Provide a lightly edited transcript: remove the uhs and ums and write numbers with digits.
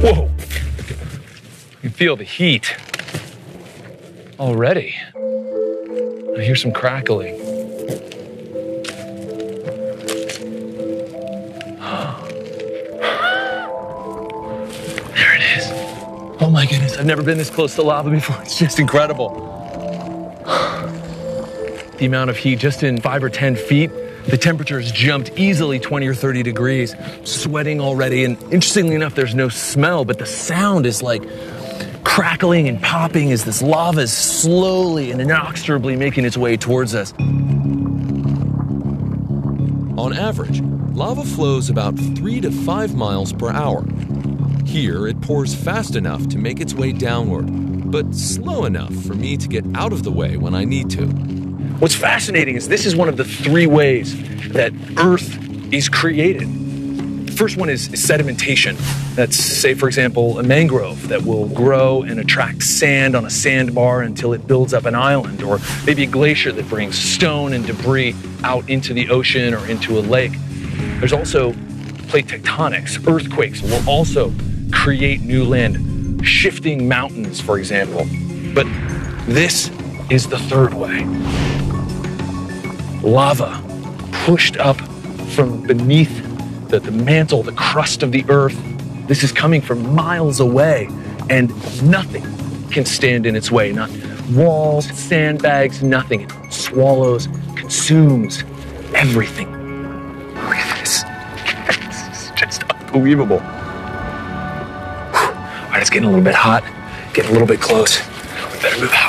Whoa. You can feel the heat already. I hear some crackling. There it is. Oh my goodness, I've never been this close to lava before. It's just incredible. The amount of heat just in 5 or 10 feet, the temperature has jumped easily 20 or 30 degrees, sweating already. And interestingly enough, there's no smell, but the sound is like crackling and popping as this lava is slowly and inexorably making its way towards us. On average, lava flows about 3 to 5 miles per hour. Here, it pours fast enough to make its way downward, but slow enough for me to get out of the way when I need to. What's fascinating is this is one of the 3 ways that Earth is created. The first one is sedimentation. That's, say, for example, a mangrove that will grow and attract sand on a sandbar until it builds up an island, or maybe a glacier that brings stone and debris out into the ocean or into a lake. There's also plate tectonics. Earthquakes will also create new land, shifting mountains, for example. But this is the 3rd way. Lava pushed up from beneath the mantle, the crust of the earth. This is coming from miles away, and nothing can stand in its way. Not walls, sandbags, nothing. It swallows, consumes everything. Look at this. This is just unbelievable. All right, it's getting a little bit hot, getting a little bit close. We better move out.